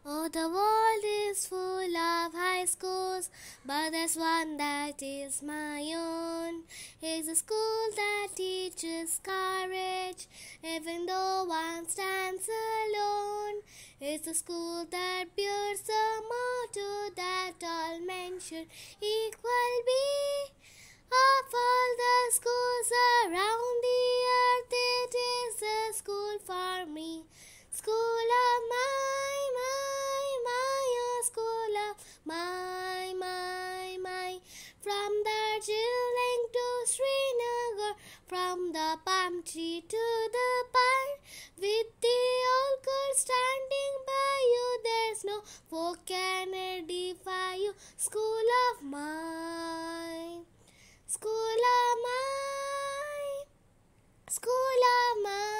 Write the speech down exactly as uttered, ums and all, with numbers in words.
Oh, the world is full of high schools, but there's one that is my own. It's a school that teaches courage, even though one stands alone. It's a school that bears a motto that all men should equal be. Of all the schools around the earth, it is a school for me. School of my, my, my, oh, school of my, my, my. From Darjeeling to Srinagar, from the palm tree to the pine, with the old girl standing by you, there's no foe can defy you. School of mine, school of mine, school of mine.